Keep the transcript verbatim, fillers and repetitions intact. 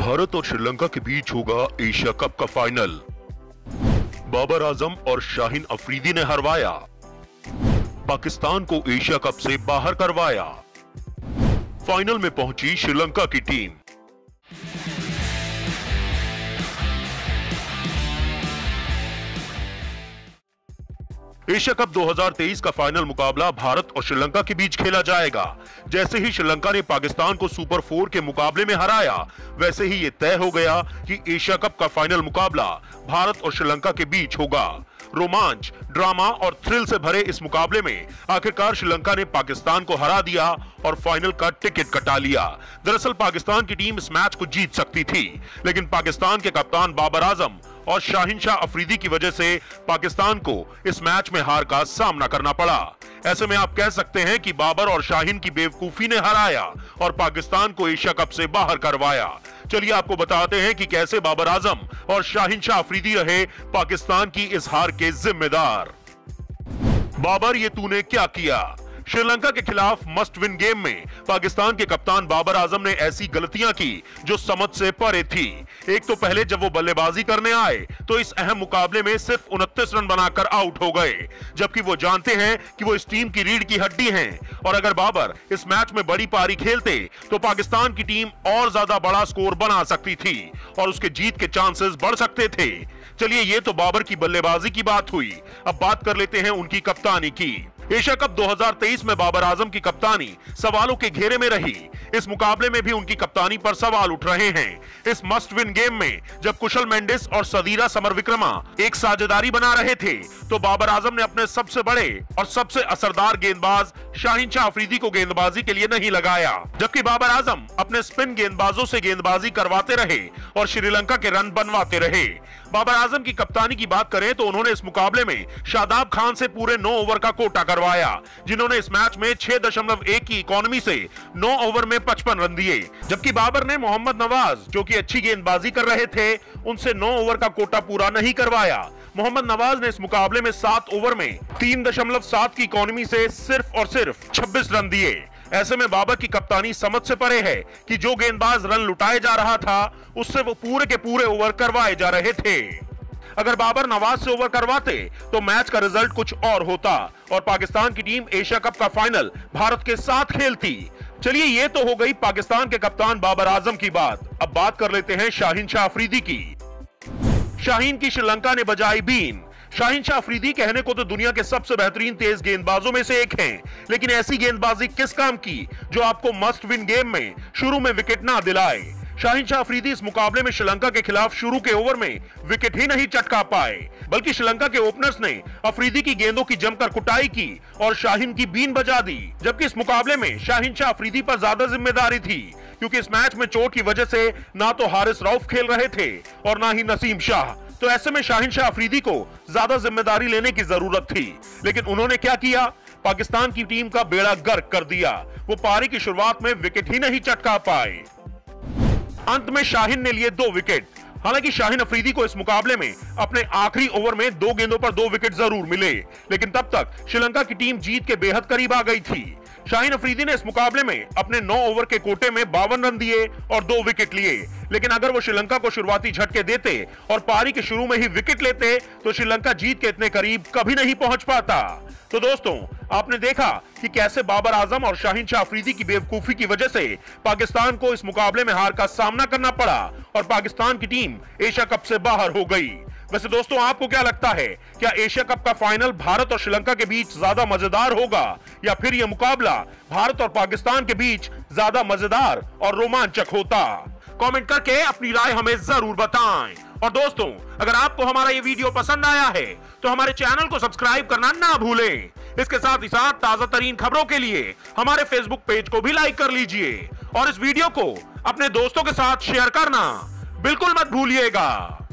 भारत और श्रीलंका के बीच होगा एशिया कप का फाइनल। बाबर आजम और शाहीन अफरीदी ने हरवाया, पाकिस्तान को एशिया कप से बाहर करवाया। फाइनल में पहुंची श्रीलंका की टीम। एशिया कप दो हज़ार तेईस का फाइनल मुकाबला भारत और श्रीलंका के बीच खेला जाएगा। जैसे ही श्रीलंका ने पाकिस्तान को सुपर फोर के मुकाबले में हराया, वैसे ही यह तय हो गया कि एशिया कप का फाइनल मुकाबला भारत और श्रीलंका के बीच होगा। रोमांच, ड्रामा और थ्रिल से भरे इस मुकाबले में आखिरकार श्रीलंका ने पाकिस्तान को हरा दिया और फाइनल का टिकट कटा लिया। दरअसल पाकिस्तान की टीम इस मैच को जीत सकती थी, लेकिन पाकिस्तान के कप्तान बाबर आजम और शाहीन शाह अफरीदी की वजह से पाकिस्तान को इस मैच में हार का सामना करना पड़ा। ऐसे में आप कह सकते हैं कि बाबर और शाहीन की बेवकूफी ने हराया और पाकिस्तान को एशिया कप से बाहर करवाया। चलिए आपको बताते हैं कि कैसे बाबर आजम और शाहीन शाह अफरीदी रहे पाकिस्तान की इस हार के जिम्मेदार। बाबर, ये तूने क्या किया? श्रीलंका के खिलाफ मस्ट विन गेम में पाकिस्तान के कप्तान बाबर आजम ने ऐसी गलतियां की जो समझ से परे थी। एक तो पहले जब वो बल्लेबाजी करने आए तो इस अहम मुकाबले में सिर्फ उनतीस रन बनाकर आउट हो गए, जबकि वो जानते हैं कि वो इस टीम की रीढ़ की हड्डी हैं और अगर बाबर इस मैच में बड़ी पारी खेलते तो पाकिस्तान की टीम और ज्यादा बड़ा स्कोर बना सकती थी और उसके जीत के चांसेस बढ़ सकते थे। चलिए, ये तो बाबर की बल्लेबाजी की बात हुई। अब बात कर लेते हैं उनकी कप्तानी की। एशिया कप दो हज़ार तेईस में बाबर आजम की कप्तानी सवालों के घेरे में रही। इस मुकाबले में भी उनकी कप्तानी पर सवाल उठ रहे हैं। इस मस्ट विन गेम में जब कुशल मेंडिस और सदीरा समरविक्रमा एक साझेदारी बना रहे थे तो बाबर आजम ने अपने सबसे बड़े और सबसे असरदार गेंदबाज शाहीन शाह अफरीदी को गेंदबाजी के लिए नहीं लगाया, जबकि बाबर आजम अपने स्पिन गेंदबाजों से गेंदबाजी करवाते रहे और श्रीलंका के रन बनवाते रहे। बाबर आजम की कप्तानी की बात करें तो उन्होंने इस मुकाबले में शादाब खान से पूरे नौ ओवर का कोटा करवाया, जिन्होंने इस मैच में छह दशमलव एक की इकोनॉमी से नौ ओवर में पचपन रन दिए, जबकि बाबर ने मोहम्मद नवाज, जो कि अच्छी गेंदबाजी कर रहे थे, उनसे नौ ओवर का कोटा पूरा नहीं करवाया। मोहम्मद नवाज ने इस मुकाबले में सात ओवर में तीन दशमलव सात की इकोनॉमी से सिर्फ और सिर्फ छब्बीस रन दिए। ऐसे में बाबर की कप्तानी समझ से परे है कि जो गेंदबाज रन लुटाए जा रहा था उससे वो पूरे के पूरे ओवर करवाए जा रहे थे। अगर बाबर नवाज से ओवर करवाते तो मैच का रिजल्ट कुछ और होता और पाकिस्तान की टीम एशिया कप का फाइनल भारत के साथ खेलती। चलिए, ये तो हो गई पाकिस्तान के कप्तान बाबर आजम की बात। अब बात कर लेते हैं शाहीन शाह अफरीदी की। शाहीन की श्रीलंका ने बजाई बीन। शाहीन शाह अफरीदी कहने को तो दुनिया के सबसे बेहतरीन तेज गेंदबाजों में से एक हैं, लेकिन ऐसी गेंदबाजी किस काम की जो आपको मस्ट विन गेम में शुरू में विकेट ना दिलाए। शाहीन शाह अफरीदी इस मुकाबले में श्रीलंका के खिलाफ शुरू के ओवर में विकेट ही नहीं चटका पाए, बल्कि श्रीलंका के ओपनर्स ने अफरीदी की गेंदों की जमकर कुटाई की और शाहीन की बीन बजा दी। जबकि इस मुकाबले में शाहीन शाह अफरीदी पर ज्यादा जिम्मेदारी थी, क्योंकि इस मैच में चोट की वजह से ना तो हारिस रऊफ खेल रहे थे और ना ही नसीम शाह। तो ऐसे में शाहीन शाह अफरीदी को ज्यादा जिम्मेदारी लेने की जरूरत थी, लेकिन उन्होंने क्या किया? पाकिस्तान की टीम का बेड़ा गर्क कर दिया। वो पारी की शुरुआत में विकेट ही नहीं चटका पाए। अंत में शाहीन ने लिए दो विकेट। हालांकि शाहीन अफरीदी को इस मुकाबले में अपने आखिरी ओवर में दो गेंदों पर दो विकेट जरूर मिले, लेकिन तब तक श्रीलंका की टीम जीत के बेहद करीब आ गई थी। शाहीन अफरीदी ने इस मुकाबले में अपने नौ ओवर के कोटे में बावन रन दिए और दो विकेट लिए, लेकिन अगर वो श्रीलंका को शुरुआती झटके देते और पारी के शुरू में ही विकेट लेते तो श्रीलंका जीत के इतने करीब कभी नहीं पहुंच पाता। तो दोस्तों, आपने देखा कि कैसे बाबर आजम और शाहीन शाह अफरीदी की बेवकूफी की वजह से पाकिस्तान को इस मुकाबले में हार का सामना करना पड़ा और पाकिस्तान की टीम एशिया कप से बाहर हो गई। वैसे दोस्तों, आपको क्या लगता है, क्या एशिया कप का फाइनल भारत और श्रीलंका के बीच ज्यादा मजेदार होगा या फिर यह मुकाबला भारत और पाकिस्तान के बीच ज्यादा मजेदार और रोमांचक होता? कमेंट करके अपनी राय हमें जरूर बताएं। और दोस्तों, अगर आपको हमारा ये वीडियो पसंद आया है तो हमारे चैनल को सब्सक्राइब करना ना भूलें। इसके साथ ही साथ ताजा तरीन खबरों के लिए हमारे फेसबुक पेज को भी लाइक कर लीजिए और इस वीडियो को अपने दोस्तों के साथ शेयर करना बिल्कुल मत भूलिएगा।